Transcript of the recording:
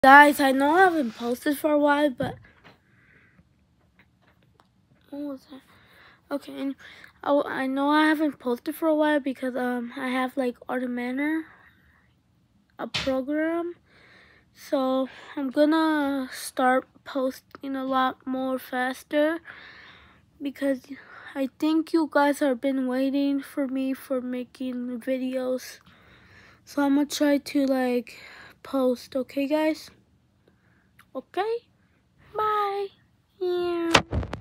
Guys, I know I haven't posted for a while, but what was that? Okay, and I know I haven't posted for a while because I have like Art of Manor, a program, so I'm gonna start posting a lot more faster because I think you guys have been waiting for me for making videos, so I'm gonna try to like post. Okay, guys? Okay, bye. Yeah.